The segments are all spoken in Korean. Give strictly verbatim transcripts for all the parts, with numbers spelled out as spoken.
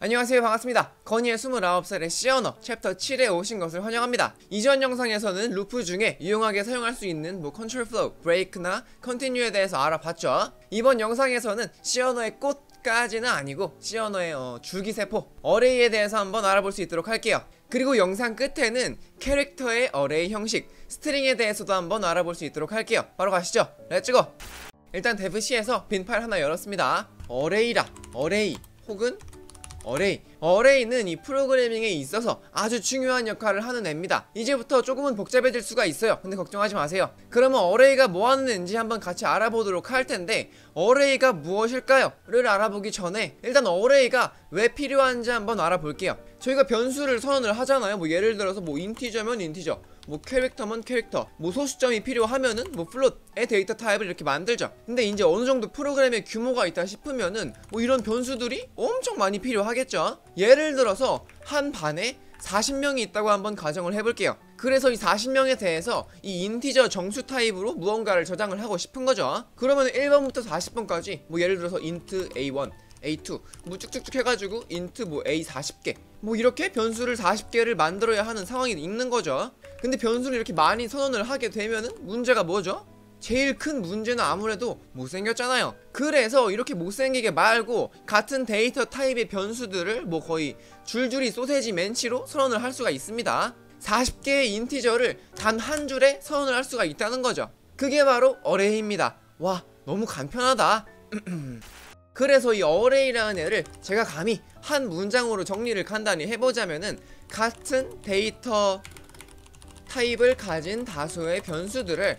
안녕하세요, 반갑습니다. 건희의 스물아홉 살의 C언어 챕터 칠에 오신 것을 환영합니다. 이전 영상에서는 루프 중에 유용하게 사용할 수 있는 뭐 컨트롤 플로우, 브레이크나 컨티뉴에 대해서 알아봤죠. 이번 영상에서는 C언어의 꽃까지는 아니고 C언어의 어, 줄기세포, 어레이에 대해서 한번 알아볼 수 있도록 할게요. 그리고 영상 끝에는 캐릭터의 어레이 형식, 스트링에 대해서도 한번 알아볼 수 있도록 할게요. 바로 가시죠. 렛츠고! 일단 데브C에서 빈 파일 하나 열었습니다. 어레이라, 어레이 혹은 어레이 어레이는 이 프로그래밍에 있어서 아주 중요한 역할을 하는 애입니다. 이제부터 조금은 복잡해질 수가 있어요. 근데 걱정하지 마세요. 그러면 어레이가 뭐하는 애인지 한번 같이 알아보도록 할 텐데, 어레이가 무엇일까요? 를 알아보기 전에 일단 어레이가 왜 필요한지 한번 알아볼게요. 저희가 변수를 선언을 하잖아요. 뭐 예를 들어서 뭐 인티저면 인티저, 뭐 캐릭터면 캐릭터, 뭐 소수점이 필요하면은 뭐 플롯의 데이터 타입을 이렇게 만들죠. 근데 이제 어느정도 프로그램의 규모가 있다 싶으면은 뭐 이런 변수들이 엄청 많이 필요하겠죠. 예를 들어서 한 반에 사십 명이 있다고 한번 가정을 해볼게요. 그래서 이 사십 명에 대해서 이 인티저 정수 타입으로 무언가를 저장을 하고 싶은 거죠. 그러면 일 번부터 사십 번까지 뭐 예를 들어서 int 에이 원, 에이 투 뭐 쭉쭉쭉 해가지고 int 뭐 a 사십 개 뭐 이렇게 변수를 사십 개를 만들어야 하는 상황이 있는 거죠. 근데 변수를 이렇게 많이 선언을 하게 되면은 문제가 뭐죠? 제일 큰 문제는 아무래도 못생겼잖아요. 그래서 이렇게 못생기게 말고 같은 데이터 타입의 변수들을 뭐 거의 줄줄이 소세지 맨치로 선언을 할 수가 있습니다. 사십 개의 인티저를 단 한 줄에 선언을 할 수가 있다는 거죠. 그게 바로 어레이입니다. 와, 너무 간편하다. 그래서 이 어레이라는 애를 제가 감히 한 문장으로 정리를 간단히 해보자면은, 같은 데이터 타입을 가진 다수의 변수들을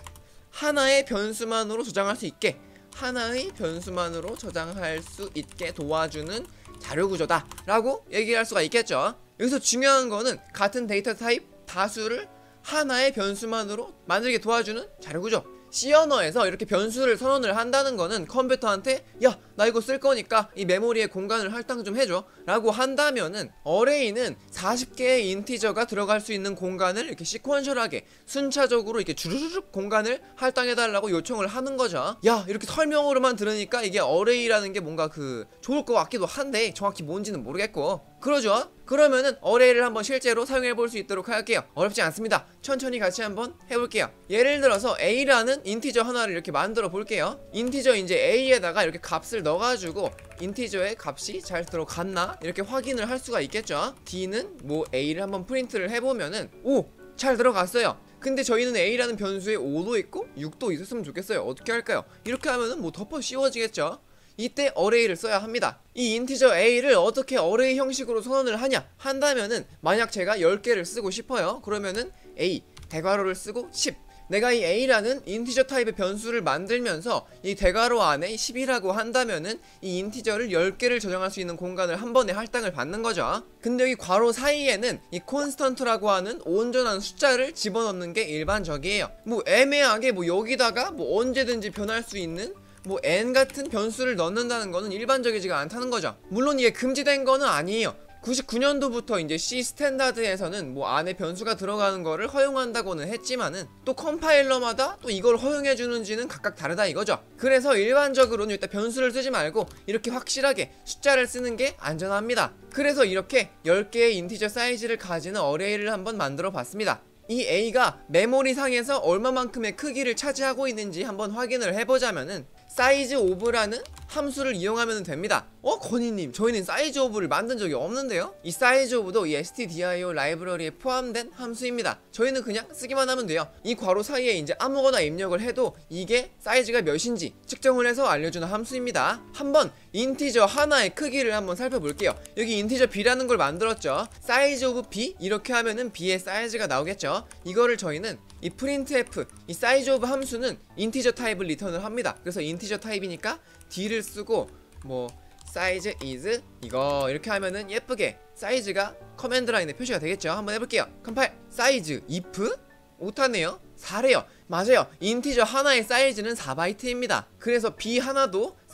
하나의 변수만으로 저장할 수 있게 하나의 변수만으로 저장할 수 있게 도와주는 자료구조다 라고 얘기할 수가 있겠죠. 여기서 중요한 거는 같은 데이터 타입 다수를 하나의 변수만으로 만들게 도와주는 자료구조. C언어에서 이렇게 변수를 선언을 한다는 거는 컴퓨터한테 야, 나 이거 쓸 거니까 이 메모리에 공간을 할당 좀 해줘 라고 한다면은, 어레이는 사십 개의 인티저가 들어갈 수 있는 공간을 이렇게 시퀀셜하게 순차적으로 이렇게 주르륵 공간을 할당해달라고 요청을 하는 거죠. 야, 이렇게 설명으로만 들으니까 이게 어레이라는 게 뭔가 그 좋을 것 같기도 한데 정확히 뭔지는 모르겠고, 그러죠? 그러면은 어레이를 한번 실제로 사용해볼 수 있도록 할게요. 어렵지 않습니다. 천천히 같이 한번 해볼게요. 예를 들어서 A라는 인티저 하나를 이렇게 만들어 볼게요. 인티저 이제 A에다가 이렇게 값을 넣어가지고 인티저의 값이 잘 들어갔나 이렇게 확인을 할 수가 있겠죠. D는 뭐 A를 한번 프린트를 해보면은 오! 잘 들어갔어요. 근데 저희는 A라는 변수에 오도 있고 육도 있었으면 좋겠어요. 어떻게 할까요? 이렇게 하면은 뭐 덮어 씌워지겠죠. 이때 어레이를 써야 합니다. 이 인티저 A를 어떻게 어레이 형식으로 선언을 하냐 한다면은, 만약 제가 열 개를 쓰고 싶어요. 그러면은 A 대괄호를 쓰고 십, 내가 이 A라는 인티저 타입의 변수를 만들면서 이 대괄호 안에 십이라고 한다면은 이 인티저를 열 개를 저장할 수 있는 공간을 한 번에 할당을 받는 거죠. 근데 여기 괄호 사이에는 이 콘스턴트라고 하는 온전한 숫자를 집어넣는 게 일반적이에요. 뭐 애매하게 뭐 여기다가 뭐 언제든지 변할 수 있는 뭐 n 같은 변수를 넣는다는 거는 일반적이지가 않다는 거죠. 물론 이게 금지된 거는 아니에요. 구십구 년도부터 이제 C 스탠다드에서는 뭐 안에 변수가 들어가는 거를 허용한다고는 했지만은, 또 컴파일러마다 또 이걸 허용해 주는지는 각각 다르다 이거죠. 그래서 일반적으로는 일단 변수를 쓰지 말고 이렇게 확실하게 숫자를 쓰는 게 안전합니다. 그래서 이렇게 열 개의 인티저 사이즈를 가지는 어레이를 한번 만들어 봤습니다. 이 A가 메모리 상에서 얼마만큼의 크기를 차지하고 있는지 한번 확인을 해보자면은, 사이즈 오브라는 함수를 이용하면 됩니다. 어? 건희님, 저희는 사이즈 오브를 만든 적이 없는데요? 이 사이즈 오브도 이 에스티디아이오 라이브러리에 포함된 함수입니다. 저희는 그냥 쓰기만 하면 돼요. 이 괄호 사이에 이제 아무거나 입력을 해도 이게 사이즈가 몇인지 측정을 해서 알려주는 함수입니다. 한번 인티저 하나의 크기를 한번 살펴볼게요. 여기 인티저 B라는 걸 만들었죠. 사이즈 오브 B 이렇게 하면은 B의 사이즈가 나오겠죠. 이거를 저희는 이 printf, 이 사이즈 오브 함수는 인티저 타입을 리턴을 합니다. 그래서 인티저 타입이니까 D를 쓰고 뭐 size is 이거 이렇게 하면은 예쁘게 사이즈가 커맨드 라인에 표시가 되겠죠. 한번 해볼게요. 컴파일. 사이즈 if 오타네요. 사래요. 맞아요. 인티저 하나의 사이즈는 사 바이트입니다. 그래서 B 하나도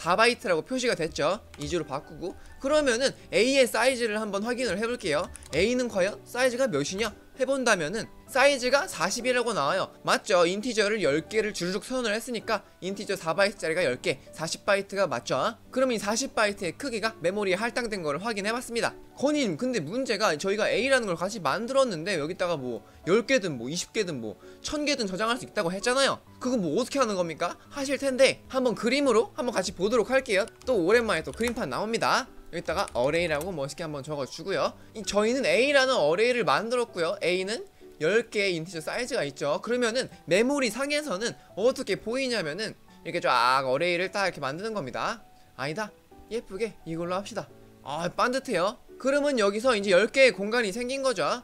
사 바이트라고 표시가 됐죠. 이주로 바꾸고 그러면은 A의 사이즈를 한번 확인을 해볼게요. A는 과연 사이즈가 몇이냐 해본다면은 사이즈가 사십이라고 나와요. 맞죠? 인티저를 열 개를 주르륵 선언을 했으니까 인티저 사 바이트짜리가 열 개, 사십 바이트가 맞죠? 그럼 이 사십 바이트의 크기가 메모리에 할당된 거를 확인해봤습니다. 건님 근데 문제가 저희가 A라는 걸 같이 만들었는데 여기다가 뭐 열 개든 뭐 이십 개든 뭐 천 개든 저장할 수 있다고 했잖아요. 그거 뭐 어떻게 하는 겁니까? 하실 텐데 한번 그림으로 한번 같이 보도록 할게요. 또 오랜만에 또 그림판 나옵니다. 여기다가 어레이라고 멋있게 한번 적어주고요. 이 저희는 A라는 어레이를 만들었고요. A는 열 개의 인티저 사이즈가 있죠. 그러면은 메모리 상에서는 어떻게 보이냐면은 이렇게 쫙 어레이를 딱 이렇게 만드는 겁니다. 아니다, 예쁘게 이걸로 합시다. 아 반듯해요. 그러면 여기서 이제 열 개의 공간이 생긴 거죠.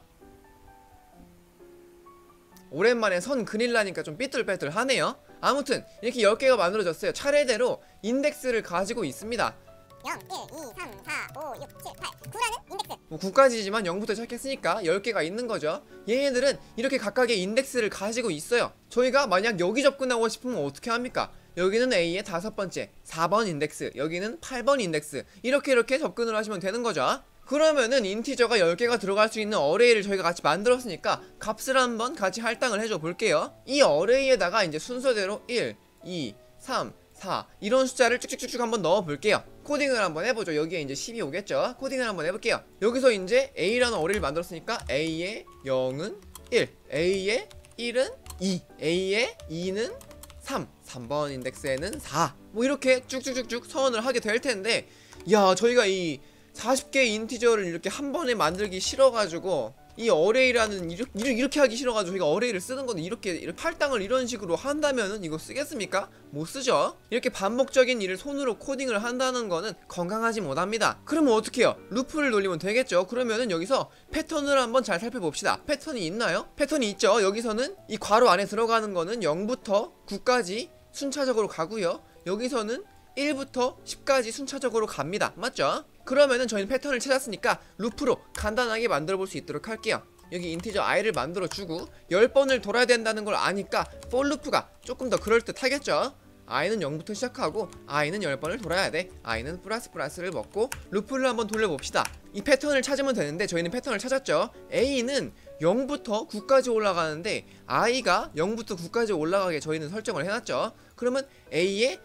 오랜만에 선 그릴라니까 좀 삐뚤빼뚤하네요. 아무튼 이렇게 열 개가 만들어졌어요. 차례대로 인덱스를 가지고 있습니다. 영, 일, 이, 삼, 사, 오, 육, 칠, 팔, 구라는 인덱스. 뭐 구까지지만 영부터 시작했으니까 열 개가 있는 거죠. 얘네들은 이렇게 각각의 인덱스를 가지고 있어요. 저희가 만약 여기 접근하고 싶으면 어떻게 합니까? 여기는 A의 다섯 번째 사 번 인덱스, 여기는 팔 번 인덱스, 이렇게 이렇게 접근을 하시면 되는 거죠. 그러면은 인티저가 열 개가 들어갈 수 있는 어레이를 저희가 같이 만들었으니까 값을 한번 같이 할당을 해줘 볼게요. 이 어레이에다가 이제 순서대로 일, 이, 삼, 사 이런 숫자를 쭉쭉쭉쭉 한번 넣어 볼게요. 코딩을 한번 해보죠. 여기에 이제 십이 오겠죠. 코딩을 한번 해볼게요. 여기서 이제 A라는 어레이를 만들었으니까 A의 영은 일, A의 일은 이, A의 이는 삼, 삼 번 인덱스에는 사, 뭐 이렇게 쭉쭉쭉쭉 서원을 하게 될 텐데, 야 저희가 이 사십 개의 인티저를 이렇게 한 번에 만들기 싫어가지고 이 어레이라는 이렇게, 이렇게 하기 싫어가지고 저희가 어레이를 쓰는 건데, 이렇게, 이렇게 할당을 이런 식으로 한다면은 이거 쓰겠습니까? 못 쓰죠. 이렇게 반복적인 일을 손으로 코딩을 한다는 거는 건강하지 못합니다. 그러면 어떻게 해요? 루프를 돌리면 되겠죠. 그러면은 여기서 패턴을 한번 잘 살펴봅시다. 패턴이 있나요? 패턴이 있죠. 여기서는 이 괄호 안에 들어가는 거는 영부터 구까지 순차적으로 가고요. 여기서는 일부터 십까지 순차적으로 갑니다. 맞죠? 그러면은 저희는 패턴을 찾았으니까 루프로 간단하게 만들어 볼 수 있도록 할게요. 여기 인티저 i를 만들어 주고 열 번을 돌아야 된다는 걸 아니까 for 루프가 조금 더 그럴듯 하겠죠. i는 영부터 시작하고 i는 열 번을 돌아야 돼. i는 플러스 플러스를 먹고 루프를 한번 돌려봅시다. 이 패턴을 찾으면 되는데 저희는 패턴을 찾았죠. a는 영부터 구까지 올라가는데 i가 영부터 구까지 올라가게 저희는 설정을 해놨죠. 그러면 a의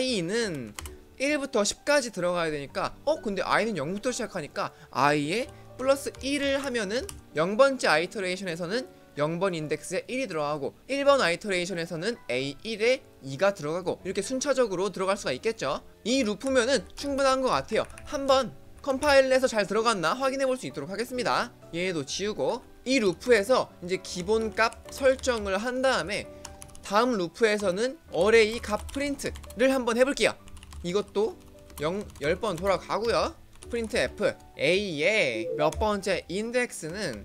i는 일부터 십까지 들어가야 되니까, 어 근데 i는 영부터 시작하니까 i의 플러스 일을 하면은 영 번째 아이터레이션에서는 영 번 인덱스에 일이 들어가고 일 번 아이터레이션에서는 에이 일에 이가 들어가고 이렇게 순차적으로 들어갈 수가 있겠죠. 이 루프면은 충분한 것 같아요. 한번 컴파일해서 잘 들어갔나 확인해 볼 수 있도록 하겠습니다. 얘도 지우고 이 루프에서 이제 기본값 설정을 한 다음에 다음 루프에서는 어레이 값 프린트를 한번 해볼게요. 이것도 영, 열 번 돌아가고요. 프린트 F A의 몇 번째 인덱스는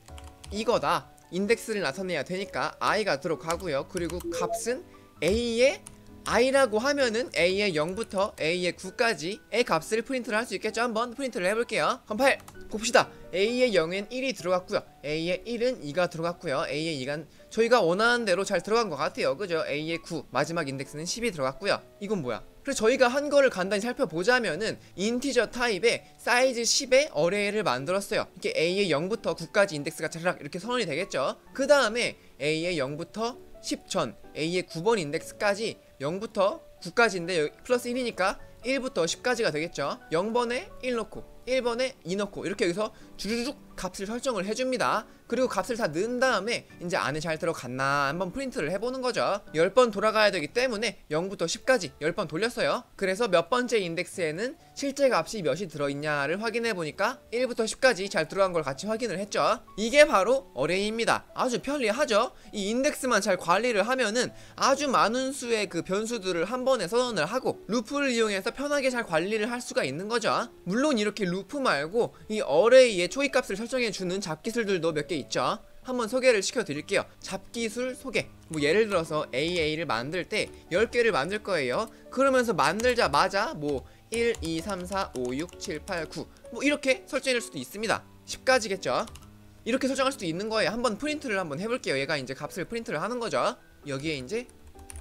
이거다. 인덱스를 나타내야 되니까 i가 들어가고요. 그리고 값은 A의 i라고 하면은 A의 영부터 A의 구까지의 값을 프린트를 할 수 있겠죠. 한번 프린트를 해볼게요. 컴파일 봅시다. A의 영엔 일이 들어갔고요. A의 일은 이가 들어갔고요. A의 이가 저희가 원하는 대로 잘 들어간 것 같아요. 그죠? A의 구 마지막 인덱스는 십이 들어갔고요. 이건 뭐야? 그래서 저희가 한 거를 간단히 살펴보자면은 인티저 타입의 사이즈 십의 어레이를 만들었어요. 이렇게 A의 영부터 구까지 인덱스가 차라락 이렇게 선언이 되겠죠. 그 다음에 A의 영부터 십 전 A의 구 번 인덱스까지 영부터 구까지인데 플러스 일이니까 일부터 십까지가 되겠죠. 영 번에 일 넣고 일 번에 이 넣고 이렇게 여기서 주르륵 값을 설정을 해줍니다. 그리고 값을 다 넣은 다음에 이제 안에 잘 들어갔나 한번 프린트를 해보는 거죠. 열 번 돌아가야 되기 때문에 영부터 십까지 열 번 돌렸어요. 그래서 몇 번째 인덱스에는 실제 값이 몇이 들어있냐를 확인해보니까 일부터 십까지 잘 들어간 걸 같이 확인을 했죠. 이게 바로 어레이입니다. 아주 편리하죠. 이 인덱스만 잘 관리를 하면은 아주 많은 수의 그 변수들을 한 번에 선언을 하고 루프를 이용해서 편하게 잘 관리를 할 수가 있는 거죠. 물론 이렇게 루프 말고 이 어레이의 초이값을 설정해주는 잡기술들도 몇 개 있죠. 한번 소개를 시켜드릴게요. 잡기술 소개. 뭐 예를 들어서 에이에이를 만들 때 열 개를 만들 거예요. 그러면서 만들자마자 뭐 일, 이, 삼, 사, 오, 육, 칠, 팔, 구 뭐 이렇게 설정할 수도 있습니다. 십까지겠죠. 이렇게 설정할 수도 있는 거예요. 한번 프린트를 한번 해볼게요. 얘가 이제 값을 프린트를 하는 거죠. 여기에 이제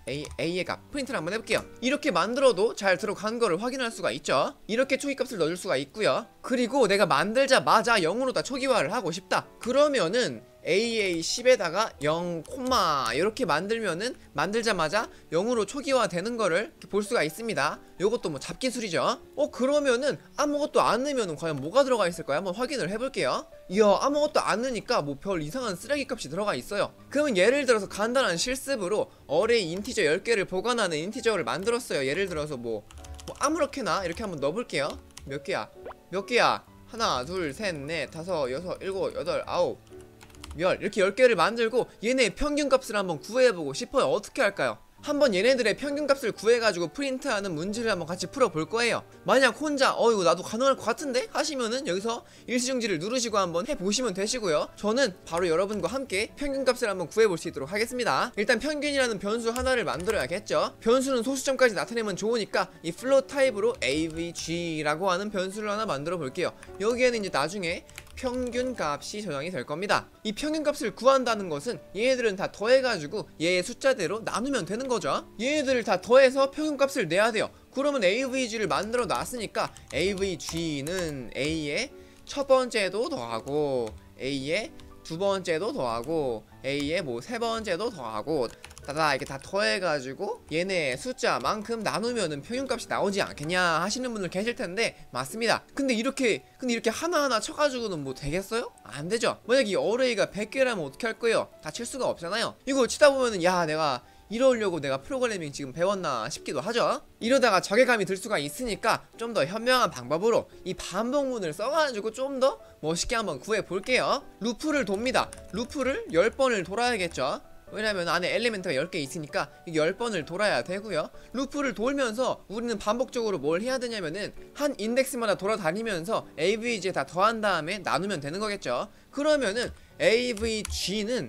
A, A의 값 프린트를 한번 해볼게요. 이렇게 만들어도 잘 들어간 거를 확인할 수가 있죠. 이렇게 초기값을 넣어줄 수가 있고요. 그리고 내가 만들자마자 영으로 다 초기화를 하고 싶다 그러면은 에이에이 십에다가 영, 이렇게 만들면은 만들자마자 영으로 초기화 되는 거를 볼 수가 있습니다. 요것도 뭐 잡기술이죠. 어 그러면은 아무것도 안 넣으면은 과연 뭐가 들어가 있을까요? 한번 확인을 해볼게요. 이야, 아무것도 안 넣으니까 뭐 별 이상한 쓰레기 값이 들어가 있어요. 그러면 예를 들어서 간단한 실습으로 어레이 인티저 열 개를 보관하는 인티저를 만들었어요. 예를 들어서 뭐, 뭐 아무렇게나 이렇게 한번 넣어볼게요. 몇 개야? 몇 개야? 하나, 둘, 셋, 넷, 다섯, 여섯, 일곱, 여덟, 아홉, 열 이렇게 열 개를 만들고 얘네의 평균값을 한번 구해보고 싶어요. 어떻게 할까요? 한번 얘네들의 평균값을 구해가지고 프린트하는 문제를 한번 같이 풀어볼 거예요. 만약 혼자 어 이거 나도 가능할 것 같은데 하시면은 여기서 일시중지를 누르시고 한번 해보시면 되시고요. 저는 바로 여러분과 함께 평균값을 한번 구해볼 수 있도록 하겠습니다. 일단 평균이라는 변수 하나를 만들어야겠죠. 변수는 소수점까지 나타내면 좋으니까 이 플롯 타입으로 에이브이지라고 하는 변수를 하나 만들어 볼게요. 여기에는 이제 나중에 평균값이 저장이 될 겁니다. 이 평균값을 구한다는 것은 얘네들은 다 더해가지고 얘의 숫자대로 나누면 되는 거죠. 얘네들을 다 더해서 평균값을 내야 돼요. 그러면 에이브이지를 만들어 놨으니까 에이브이지는 A의 첫 번째도 더하고 A의 두 번째도 더하고 A의 뭐 세 번째도 더하고 다다 이렇게 다 더해가지고 얘네 숫자만큼 나누면은 평균값이 나오지 않겠냐 하시는 분들 계실텐데 맞습니다. 근데 이렇게 근데 이렇게 하나하나 쳐가지고는 뭐 되겠어요? 안되죠. 만약 이 어레이가 백 개라면 어떻게 할 거예요? 다 칠 수가 없잖아요. 이거 치다 보면은 야 내가 이러려고 내가 프로그래밍 지금 배웠나 싶기도 하죠. 이러다가 적외감이 들 수가 있으니까 좀 더 현명한 방법으로 이 반복문을 써가지고 좀 더 멋있게 한번 구해볼게요. 루프를 돕니다. 루프를 열 번을 돌아야겠죠. 왜냐면 안에 엘리멘트가 열 개 있으니까 열 번을 돌아야 되고요. 루프를 돌면서 우리는 반복적으로 뭘 해야 되냐면은 한 인덱스마다 돌아다니면서 에이브이지에 다 더한 다음에 나누면 되는 거겠죠. 그러면은 에이브이지는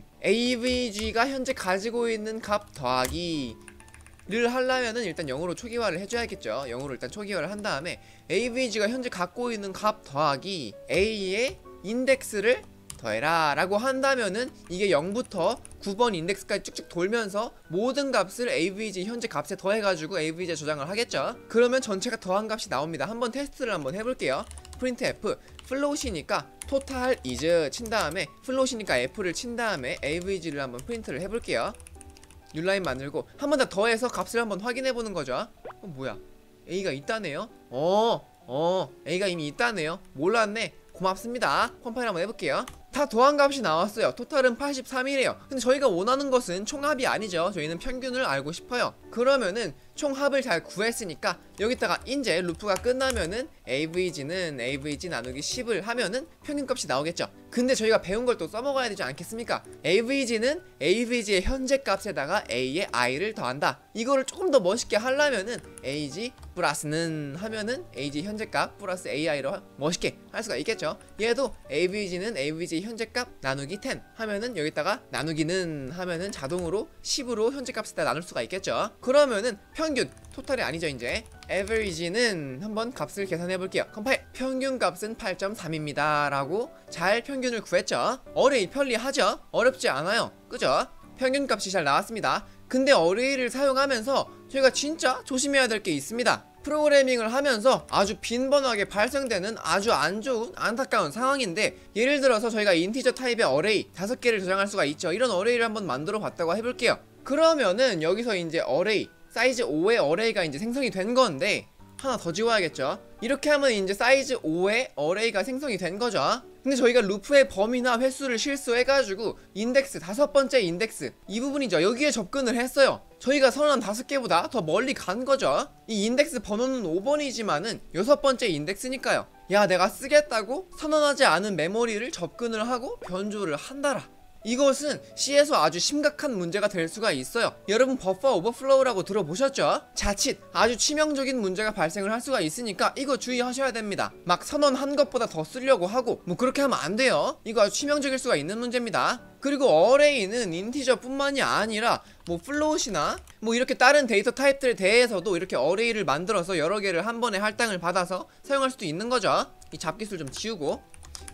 에이브이지가 현재 가지고 있는 값 더하기 를 하려면은 일단 영으로 초기화를 해줘야겠죠. 영으로 일단 초기화를 한 다음에 에이브이지가 현재 갖고 있는 값 더하기 A의 인덱스를 더해라 라고 한다면은 이게 영부터 구 번 인덱스까지 쭉쭉 돌면서 모든 값을 에이브이지 현재 값에 더해가지고 에이브이지에 저장을 하겠죠. 그러면 전체가 더한 값이 나옵니다. 한번 테스트를 한번 해볼게요. printf 플롯이니까 total is 친 다음에 플롯이니까 f를 친 다음에 에이브이지를 한번 프린트를 해볼게요. 뉴라인 만들고 한 번 더 더해서 값을 한번 확인해보는 거죠. 어 뭐야 A가 있다네요. 어 어 A가 이미 있다네요. 몰랐네. 고맙습니다. 컴파일 한번 해볼게요. 다 더한 값이 나왔어요. 토탈은 팔십삼이래요 근데 저희가 원하는 것은 총합이 아니죠. 저희는 평균을 알고 싶어요. 그러면은 총합을 잘 구했으니까 여기다가 이제 루프가 끝나면은 에이브이지는 에이브이지 나누기 십을 하면은 평균값이 나오겠죠. 근데 저희가 배운 걸 또 써먹어야 되지 않겠습니까? 에이브이지는 에이브이지의 현재 값에다가 A의 I를 더한다. 이거를 조금 더 멋있게 하려면은 에이지 플러스는 하면은 에이지 현재값 플러스 에이아이로 멋있게 할 수가 있겠죠. 얘도 에이브이지는 에이브이지 현재값 나누기 텐 하면은 여기다가 나누기는 하면은 자동으로 십으로 현재값에다 나눌 수가 있겠죠. 그러면은 평균 토탈이 아니죠. 이제 average는 한번 값을 계산해 볼게요. 컴파일 평균 값은 팔 점 삼입니다 라고 잘 평균을 구했죠. 어레이 편리하죠. 어렵지 않아요. 그죠? 평균 값이 잘 나왔습니다. 근데 어레이를 사용하면서 저희가 진짜 조심해야 될 게 있습니다. 프로그래밍을 하면서 아주 빈번하게 발생되는 아주 안 좋은 안타까운 상황인데, 예를 들어서 저희가 인티저 타입의 어레이 다섯 개를 저장할 수가 있죠. 이런 어레이를 한번 만들어 봤다고 해볼게요. 그러면은 여기서 이제 어레이 사이즈 오의 어레이가 이제 생성이 된 건데 하나 더 지워야겠죠. 이렇게 하면 이제 사이즈 오의 어레이가 생성이 된 거죠. 근데 저희가 루프의 범위나 횟수를 실수해가지고 인덱스 다섯 번째 인덱스 이 부분이죠. 여기에 접근을 했어요. 저희가 선언한 다섯 개보다 더 멀리 간 거죠. 이 인덱스 번호는 오 번이지만은 여섯 번째 인덱스니까요. 야, 내가 쓰겠다고 선언하지 않은 메모리를 접근을 하고 변조를 한다라. 이것은 C에서 아주 심각한 문제가 될 수가 있어요. 여러분 버퍼 오버플로우라고 들어보셨죠? 자칫 아주 치명적인 문제가 발생을 할 수가 있으니까 이거 주의하셔야 됩니다. 막 선언한 것보다 더 쓰려고 하고 뭐 그렇게 하면 안 돼요. 이거 아주 치명적일 수가 있는 문제입니다. 그리고 어레이는 인티저 뿐만이 아니라 뭐 플롯이나 뭐 이렇게 다른 데이터 타입들에 대해서도 이렇게 어레이를 만들어서 여러 개를 한 번에 할당을 받아서 사용할 수도 있는 거죠. 이 잡기술 좀 지우고.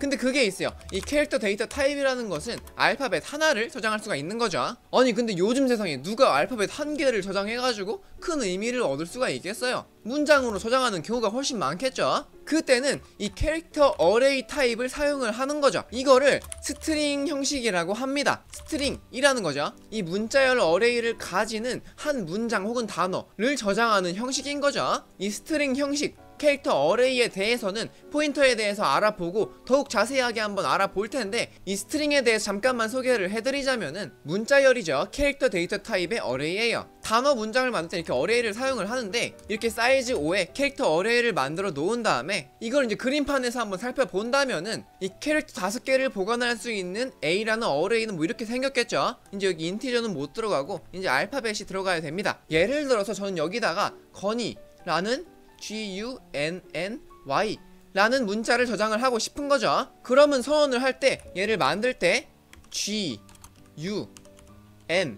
근데 그게 있어요. 이 캐릭터 데이터 타입이라는 것은 알파벳 하나를 저장할 수가 있는 거죠. 아니 근데 요즘 세상에 누가 알파벳 한 개를 저장해가지고 큰 의미를 얻을 수가 있겠어요? 문장으로 저장하는 경우가 훨씬 많겠죠. 그때는 이 캐릭터 어레이 타입을 사용을 하는 거죠. 이거를 스트링 형식이라고 합니다. 스트링이라는 거죠. 이 문자열 어레이를 가지는 한 문장 혹은 단어를 저장하는 형식인 거죠. 이 스트링 형식 캐릭터 어레이에 대해서는 포인터에 대해서 알아보고 더욱 자세하게 한번 알아볼 텐데, 이 스트링에 대해서 잠깐만 소개를 해드리자면은 문자열이죠. 캐릭터 데이터 타입의 어레이예요. 단어 문장을 만들 때 이렇게 어레이를 사용을 하는데, 이렇게 사이즈 오에 캐릭터 어레이를 만들어 놓은 다음에 이걸 이제 그림판에서 한번 살펴본다면은 이 캐릭터 다섯 개를 보관할 수 있는 A라는 어레이는 뭐 이렇게 생겼겠죠. 이제 여기 인티저는 못 들어가고 이제 알파벳이 들어가야 됩니다. 예를 들어서 저는 여기다가 건이라는 G U N N Y 라는 문자를 저장을 하고 싶은 거죠. 그러면 선언을 할 때, 얘를 만들 때 G U N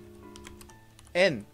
N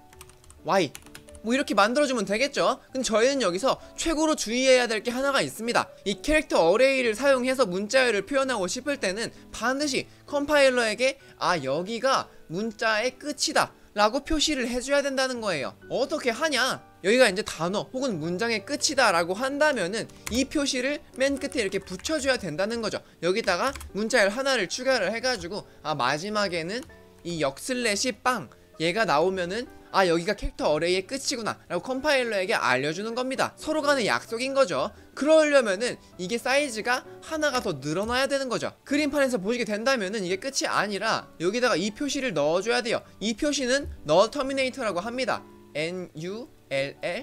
Y 뭐 이렇게 만들어주면 되겠죠. 근데 저희는 여기서 최고로 주의해야 될 게 하나가 있습니다. 이 캐릭터 어레이를 사용해서 문자열을 표현하고 싶을 때는 반드시 컴파일러에게 아 여기가 문자의 끝이다 라고 표시를 해줘야 된다는 거예요. 어떻게 하냐? 여기가 이제 단어 혹은 문장의 끝이다 라고 한다면은 이 표시를 맨 끝에 이렇게 붙여줘야 된다는 거죠. 여기다가 문자열 하나를 추가를 해가지고 아 마지막에는 이 역슬래시 빵 얘가 나오면은 아 여기가 캐릭터 어레이의 끝이구나 라고 컴파일러에게 알려주는 겁니다. 서로 간의 약속인 거죠. 그러려면은 이게 사이즈가 하나가 더 늘어나야 되는 거죠. 그림판에서 보시게 된다면은 이게 끝이 아니라 여기다가 이 표시를 넣어줘야 돼요. 이 표시는 null terminator라고 합니다. N U L L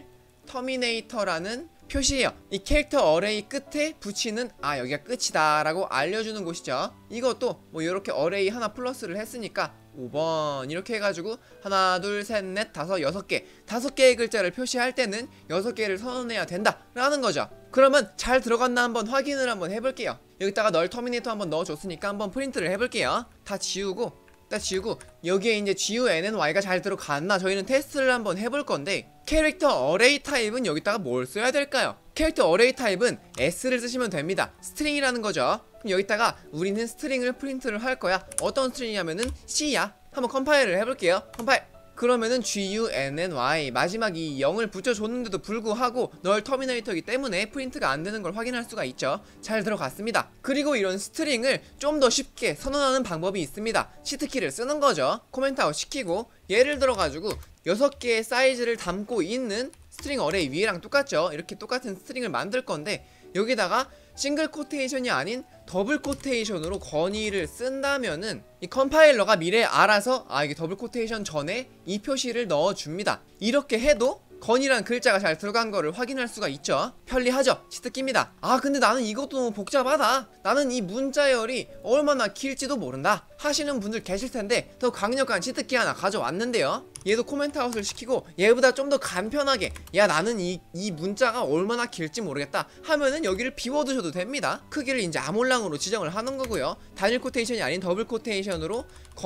터미네이터라는 표시예요. 이 캐릭터 어레이 끝에 붙이는 아 여기가 끝이다 라고 알려주는 곳이죠. 이것도 뭐 이렇게 어레이 하나 플러스를 했으니까 오 번 이렇게 해가지고 하나 둘 셋 넷 다섯 여섯 개 다섯 개의 글자를 표시할 때는 여섯 개를 선언해야 된다 라는 거죠. 그러면 잘 들어갔나 한번 확인을 한번 해볼게요. 여기다가 널 터미네이터 한번 넣어줬으니까 한번 프린트를 해볼게요. 다 지우고 딱 지우고 여기에 이제 G U N N Y가 잘 들어갔나 저희는 테스트를 한번 해볼 건데, 캐릭터 어레이 타입은 여기다가 뭘 써야 될까요? 캐릭터 어레이 타입은 S를 쓰시면 됩니다. 스트링이라는 거죠. 그럼 여기다가 우리는 스트링을 프린트를 할 거야. 어떤 스트링이냐면은 C야. 한번 컴파일을 해볼게요. 컴파일. 그러면은 G U N N Y 마지막 이 영을 붙여줬는데도 불구하고 널 터미네이터이기 때문에 프린트가 안 되는 걸 확인할 수가 있죠. 잘 들어갔습니다. 그리고 이런 스트링을 좀 더 쉽게 선언하는 방법이 있습니다. 시트키를 쓰는 거죠. 코멘트아웃 시키고 예를 들어가지고 여섯 개의 사이즈를 담고 있는 스트링 어레이 위에랑 똑같죠. 이렇게 똑같은 스트링을 만들 건데 여기다가 싱글 코테이션이 아닌 더블 코테이션으로 건의를 쓴다면은 이 컴파일러가 미래에 알아서 아 이게 더블 코테이션 전에 이 표시를 넣어줍니다. 이렇게 해도 건이란 글자가 잘 들어간 거를 확인할 수가 있죠. 편리하죠? 치트키입니다. 아 근데 나는 이것도 너무 복잡하다. 나는 이 문자열이 얼마나 길지도 모른다 하시는 분들 계실 텐데 더 강력한 치트키 하나 가져왔는데요. 얘도 코멘트아웃을 시키고 얘보다 좀 더 간편하게 야 나는 이, 이 문자가 얼마나 길지 모르겠다 하면은 여기를 비워두셔도 됩니다. 크기를 이제 아몰랑으로 지정을 하는 거고요. 단일 코테이션이 아닌 더블 코테이션으로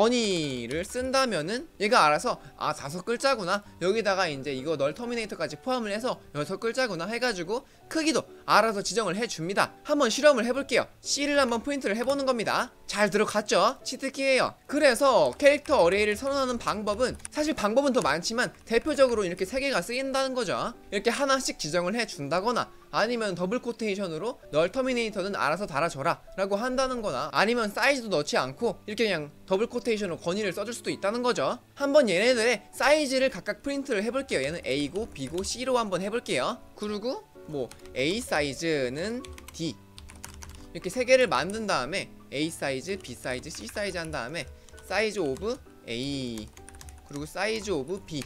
건의를 쓴다면은 얘가 알아서 아 다섯 글자구나 여기다가 이제 이거 널 터미네이터까지 포함을 해서 여섯 글자구나 해가지고 크기도 알아서 지정을 해줍니다. 한번 실험을 해볼게요. C를 한번 프린트를 해보는 겁니다. 잘 들어갔죠? 치트키예요. 그래서 캐릭터 어레이를 선언하는 방법은 사실 방법은 더 많지만 대표적으로 이렇게 세 개가 쓰인다는 거죠. 이렇게 하나씩 지정을 해준다거나 아니면 더블 코테이션으로 널 터미네이터는 알아서 달아줘라 라고 한다는 거나 아니면 사이즈도 넣지 않고 이렇게 그냥 더블 코테이션으로 건의를 써줄 수도 있다는 거죠. 한번 얘네들의 사이즈를 각각 프린트를 해볼게요. 얘는 A고 B고 C로 한번 해볼게요. 그리고 뭐 A 사이즈는 D 이렇게 세 개를 만든 다음에 A 사이즈, B 사이즈, C 사이즈 한 다음에 사이즈 오브 A 그리고 사이즈 오브 B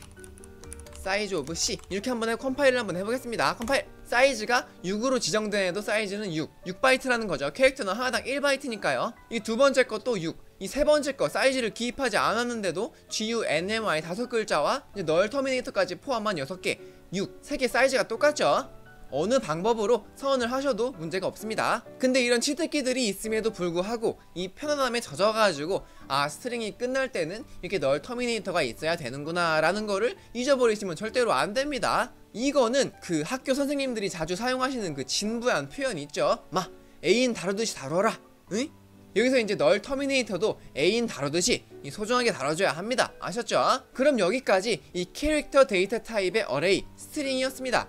사이즈 오브 C 이렇게 한번 해 컴파일을 한번 해보겠습니다. 컴파일. 사이즈가 육으로 지정된 애도 사이즈는 육 육 바이트라는 거죠. 캐릭터는 하나당 일 바이트니까요 이 두 번째 것도 육 이 세 번째 거 사이즈를 기입하지 않았는데도 G U N N Y 다섯 글자와 이제 널 터미네이터까지 포함한 여섯 개 육 세 개 사이즈가 똑같죠. 어느 방법으로 선언을 하셔도 문제가 없습니다. 근데 이런 치트키들이 있음에도 불구하고 이 편안함에 젖어가지고 아 스트링이 끝날 때는 이렇게 널 터미네이터가 있어야 되는구나 라는 거를 잊어버리시면 절대로 안 됩니다. 이거는 그 학교 선생님들이 자주 사용하시는 그 진부한 표현 있죠. 마 애인 다루듯이 다뤄라. 응? 여기서 이제 널 터미네이터도 애인 다루듯이 소중하게 다뤄줘야 합니다. 아셨죠? 그럼 여기까지 이 캐릭터 데이터 타입의 어레이 스트링이었습니다.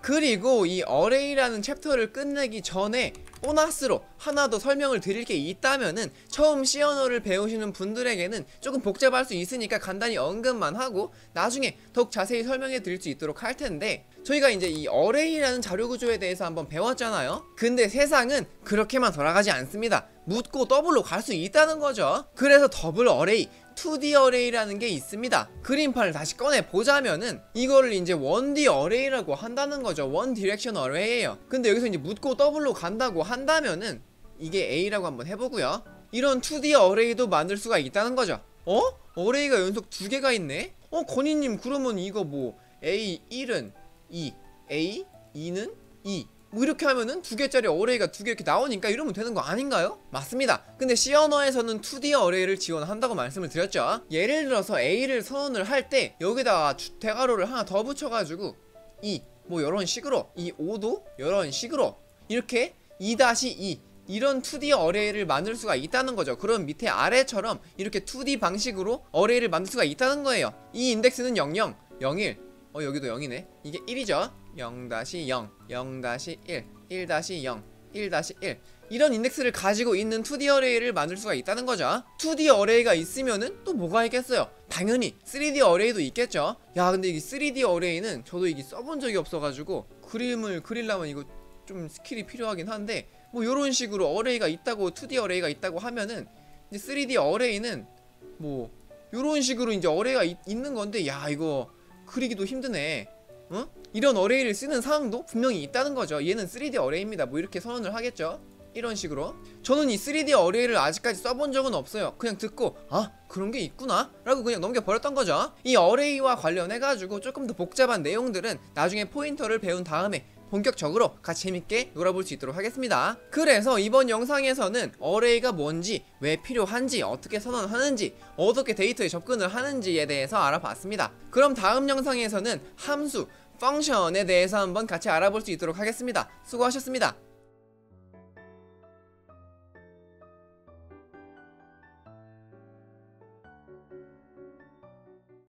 그리고 이 어레이라는 챕터를 끝내기 전에 보너스로 하나 더 설명을 드릴 게 있다면은, 처음 C 언어를 배우시는 분들에게는 조금 복잡할 수 있으니까 간단히 언급만 하고 나중에 더욱 자세히 설명해 드릴 수 있도록 할 텐데, 저희가 이제 이 어레이라는 자료 구조에 대해서 한번 배웠잖아요. 근데 세상은 그렇게만 돌아가지 않습니다. 묻고 더블로 갈 수 있다는 거죠. 그래서 더블 어레이, 투디 어레이라는 게 있습니다. 그림판을 다시 꺼내 보자면은 이거를 이제 원디 어레이라고 한다는 거죠. 원 디렉션 어레이예요. 근데 여기서 이제 묻고 더블로 간다고 한다면은 이게 A라고 한번 해보고요. 이런 투디 어레이도 만들 수가 있다는 거죠. 어? 어레이가 연속 두 개가 있네? 어, 건희님, 그러면 이거 뭐 A 일은 이, A 이는 이, 뭐 이렇게 하면은 두 개짜리 어레이가 두 개 이렇게 나오니까 이러면 되는 거 아닌가요? 맞습니다. 근데 C 언어에서는 투디 어레이를 지원한다고 말씀을 드렸죠. 예를 들어서 A를 선언을 할 때 여기다가 대괄호를 하나 더 붙여가지고 이, 뭐 이런 식으로, 이 오도 이런 식으로 이렇게 이 다시 이 이런 투디 어레이를 만들 수가 있다는 거죠. 그럼 밑에 아래처럼 이렇게 투디 방식으로 어레이를 만들 수가 있다는 거예요. 이 인덱스는 영영, 영일, 어 여기도 영이네. 이게 일이죠. 영 다시 영, 영 다시 일, 일 다시 영, 일 다시 일, 이런 인덱스를 가지고 있는 투디 어레이를 만들 수가 있다는 거죠. 투디 어레이가 있으면은 또 뭐가 있겠어요? 당연히 쓰리디 어레이도 있겠죠. 야, 근데 이 쓰리디 어레이는 저도 이게 써본 적이 없어가지고 그림을 그리려면 이거 좀 스킬이 필요하긴 한데, 뭐 요런 식으로 어레이가 있다고, 투디 어레이가 있다고 하면은 이제 쓰리디 어레이는 뭐 요런 식으로 이제 어레이가 있, 있는 건데, 야 이거 그리기도 힘드네. 어? 이런 어레이를 쓰는 상황도 분명히 있다는 거죠. 얘는 쓰리디 어레이입니다. 뭐 이렇게 선언을 하겠죠. 이런 식으로. 저는 이 쓰리디 어레이를 아직까지 써본 적은 없어요. 그냥 듣고 아 그런 게 있구나 라고 그냥 넘겨버렸던 거죠. 이 어레이와 관련해가지고 조금 더 복잡한 내용들은 나중에 포인터를 배운 다음에 본격적으로 같이 재밌게 놀아볼 수 있도록 하겠습니다. 그래서 이번 영상에서는 어레이가 뭔지, 왜 필요한지, 어떻게 선언하는지, 어떻게 데이터에 접근을 하는지에 대해서 알아봤습니다. 그럼 다음 영상에서는 함수, 펑션에 대해서 한번 같이 알아볼 수 있도록 하겠습니다. 수고하셨습니다.